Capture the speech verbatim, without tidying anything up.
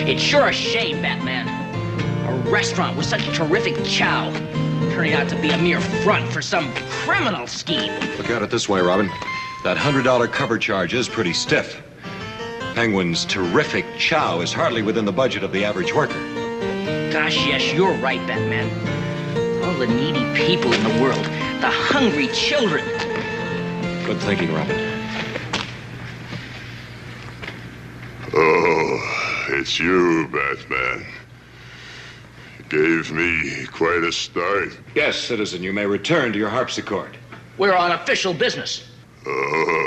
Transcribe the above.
It's sure a shame, Batman. A restaurant with such terrific chow turning out to be a mere front for some criminal scheme. Look at it this way, Robin. That one hundred dollar cover charge is pretty stiff. Penguin's terrific chow is hardly within the budget of the average worker. Gosh, yes, you're right, Batman. All the needy people in the world, the hungry children. Good thinking, Robin. Oh, it's you, Batman. You gave me quite a start. Yes, citizen, you may return to your harpsichord. We're on official business. Oh.